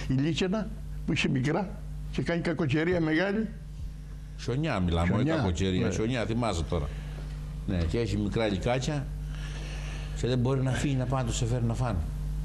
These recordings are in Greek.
η Λίτσενα που είσαι μικρά και κάνει κακοκαιρία μεγάλη. Χιονιά μιλάμε, όχι κακοκαιρία. Ναι. Χιονιά, θυμάσαι τώρα. Ναι, και έχει μικρά λικάκια και δεν μπορεί να φύγει να πάνε να τους φέρει να φάνε.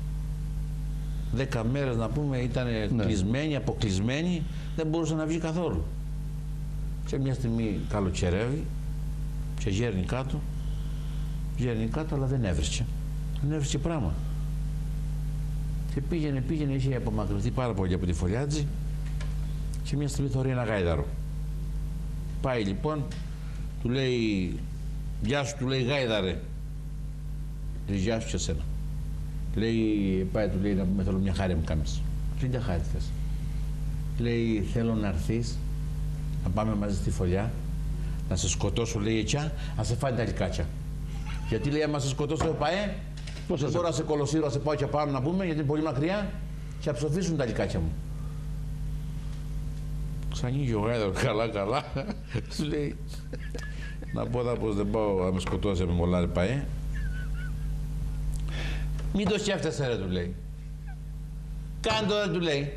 10 μέρες να πούμε ήταν κλεισμένοι, αποκλεισμένοι, δεν μπορούσε να βγει καθόλου. Και μια στιγμή καλοκαιρεύει και γέρνει κάτω, αλλά δεν έβρισκε. Δεν έβρισκε πράγμα. Και πήγαινε, είχε απομακρυνθεί πάρα πολύ από τη Φωλιάτζη και μια στιγμή θωρεί ένα γάιδαρο. Πάει λοιπόν, του λέει, γεια σου, του λέει γάιδαρε. Λέει, γεια σου και εσένα. Λέει, πάει, του λέει, να πούμε, θέλω μια χάρη μου κάνεις. Τι μια χάρη θες. Λέει, θέλω να έρθεις, να πάμε μαζί στη Φωλιά, να σε σκοτώσω, λέει, ετσιά, να σε φάει τα λικάκια. Γιατί λέει, άμα σε σκοτώσω, πάει, δεν μπορώ να σε κολοσύρω, να σε πάω και πάνω να πούμε, γιατί είναι πολύ μακριά και θα ψοφήσουν τα λικάκια μου. Ξανοίγει ο γάιδαρος, καλά, σου λέει, να πω πως δεν πάω να με σκοτώσει, με μολάρι πάει. Μην το σκέφτεσαι ρε, του λέει. Κάνε το, του λέει.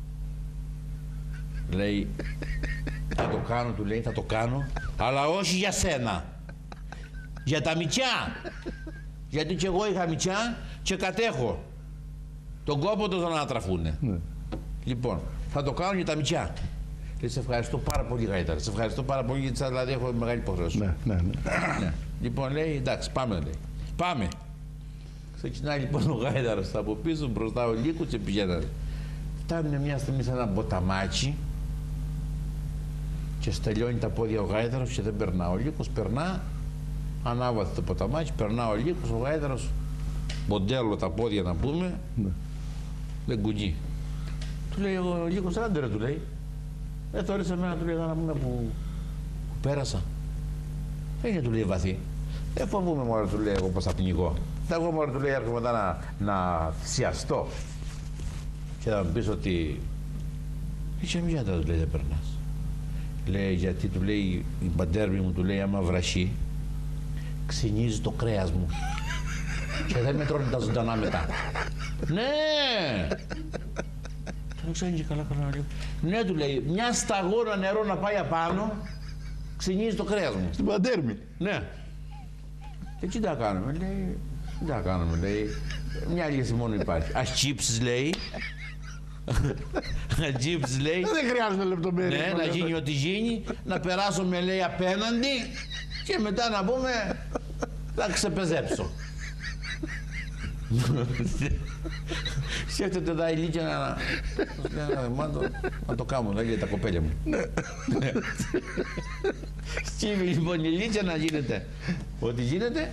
Λέει, θα το κάνω, του λέει, θα το κάνω, αλλά όχι για σένα. Για τα μητσιά. Γιατί και εγώ είχα μητσιά και κατέχω τον κόπο τους να ανατραφούνε. Λοιπόν, θα το κάνω για τα μητσιά. Λέει, σε ευχαριστώ πάρα πολύ γάιδαρα. Σε ευχαριστώ πάρα πολύ γιατί δηλαδή έχω μεγάλη υποχρέωση. Ναι. Λοιπόν, λέει, εντάξει, πάμε, λέει. Πάμε. Ξεκινάει λοιπόν ο γάιδαρος από πίσω, μπροστά ο Λύκος και πηγαίνανε. Φτάνουν μια στιγμή σε ένα ποταμάκι και στελειώνει τα πόδια ο γάιδαρος και δεν περνά. Ο Λύκος περνά, ανάβαθε το ποταμάκι, περνά ο Λύκος, ο γάιδαρος, μοντέλο τα πόδια να πούμε, δεν κουνεί. Του λέει ο Λύκος, άντε ρε, του λέει. Θωρείς εμένα, του λέει, να πούμε που πέρασα. Δεν είναι, του λέει, βαθύ. Δεν φοβούμαι μόνο, του λέει, εγώ πως θα πνιγώ. Εγώ μόνο, του λέει, έρχομαι μετά να θυσιαστώ. Και θα μου πεις ότι είσαι μοιάτα, του λέει, δεν περνάς. Λέει, γιατί, του λέει, η παντέρμη μου, του λέει, άμα βρασεί, ξυνίζει το κρέας μου. Και δεν με τρώνε τα ζωντανά μετά. Ναι! Τον ξέρει καλά λίγο. Ναι, του λέει, μια σταγόνα νερό να πάει απάνω, ξυνίζει το κρέας μου. Στην παντέρμη. Ναι. Και τι θα κάνουμε, λέει, τι θα κάνουμε, λέει, μια λύση μόνο υπάρχει. Ας τσίψεις, λέει. Ας τσίψεις, λέει. Δεν χρειάζεται λεπτομέρειες. Ναι, να γίνει ό,τι γίνει, να περάσουμε, λέει, απέναντι και μετά να πούμε, θα ξεπεζέψω. Σκέφτεται τα ηλίκια να το κάνω, λέει, τα κοπέλια μου. Σκύβει λοιπόν η ηλίκια να γίνεται ό,τι γίνεται.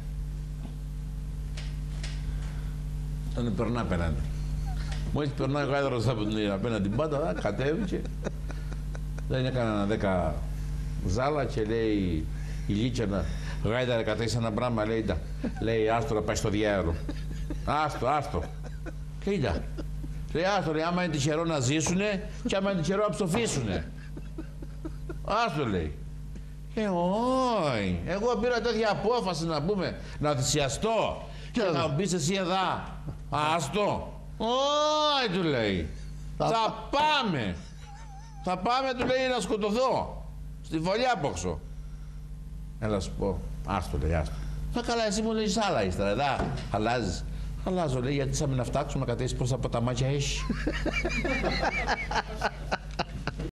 Τον περνά απέναντι. Μόλις περνάει ο γάιδαρος από την απέναντι πάντα, κατέβηκε. Δεν έκανα 10 ζάλα και λέει η Λίτσια, γάιδαρε, κατέχεις ένα πράγμα, λέει, άστο να πάει στο διάερο. Άστο. Και είδα. Λέει, άστο, λέει, άμα είναι τυχερό να ζήσουνε και άμα είναι τυχερό να ψοφήσουνε. Άστο, λέει. Όχι. Εγώ πήρα τέτοια απόφαση να πούμε, να θυσιαστώ και να μπεις εσύ εδώ. Άστο. Όχι, του λέει. Θα πάμε. Θα πάμε, του λέει, να σκοτωθώ. Στη Φωλιά απόξω. Έλα σου πω. Άστο, λέει, άστο. Καλά, εσύ μου λέγεις άλλα ύστερα, εδώ αλλάζεις. Αλλάζω, λέει, γιατί σαν να φτάξουμε να κατέσεις πόσα ποταμάκια έχει.